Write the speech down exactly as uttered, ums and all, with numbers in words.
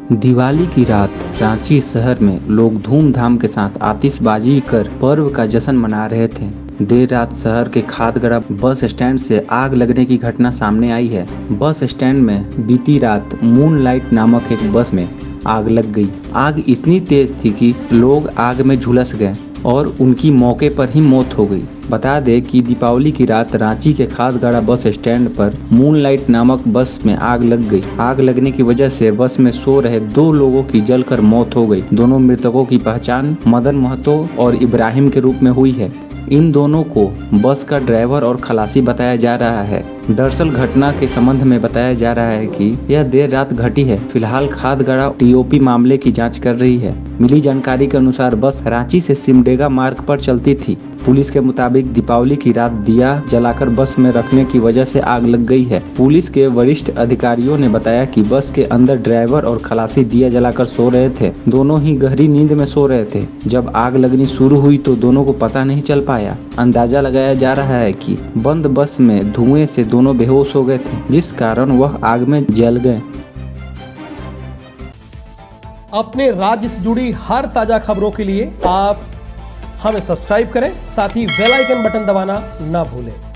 दिवाली की रात रांची शहर में लोग धूमधाम के साथ आतिशबाजी कर पर्व का जश्न मना रहे थे। देर रात शहर के खादगड़ा बस स्टैंड से आग लगने की घटना सामने आई है। बस स्टैंड में बीती रात मूनलाइट नामक एक बस में आग लग गई। आग इतनी तेज थी कि लोग आग में झुलस गए और उनकी मौके पर ही मौत हो गई। बता दें कि दीपावली की रात रांची के खादगड़ा बस स्टैंड पर मूनलाइट नामक बस में आग लग गई। आग लगने की वजह से बस में सो रहे दो लोगों की जलकर मौत हो गई। दोनों मृतकों की पहचान मदन महतो और इब्राहिम के रूप में हुई है। इन दोनों को बस का ड्राइवर और खलासी बताया जा रहा है। दरअसल घटना के संबंध में बताया जा रहा है कि यह देर रात घटी है। फिलहाल खादगड़ा टीओपी मामले की जांच कर रही है। मिली जानकारी के अनुसार बस रांची से सिमडेगा मार्ग पर चलती थी। पुलिस के मुताबिक दीपावली की रात दिया जलाकर बस में रखने की वजह से आग लग गई है। पुलिस के वरिष्ठ अधिकारियों ने बताया कि बस के अंदर ड्राइवर और खलासी दिया जलाकर सो रहे थे। दोनों ही गहरी नींद में सो रहे थे। जब आग लगनी शुरू हुई तो दोनों को पता नहीं चल पाया। अंदाजा लगाया जा रहा है कि बंद बस में धुएं से दोनों बेहोश हो गए थे, जिस कारण वह आग में जल गए। अपने राज्य से जुड़ी हर ताजा खबरों के लिए आप हमें सब्सक्राइब करें, साथ ही बेल आइकन बटन दबाना ना भूलें।